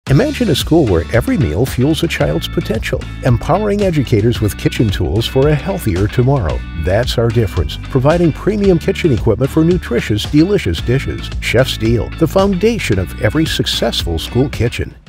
Imagine a school where every meal fuels a child's potential, empowering educators with kitchen tools for a healthier tomorrow. That's our difference, providing premium kitchen equipment for nutritious, delicious dishes. Chef Steele, the foundation of every successful school kitchen.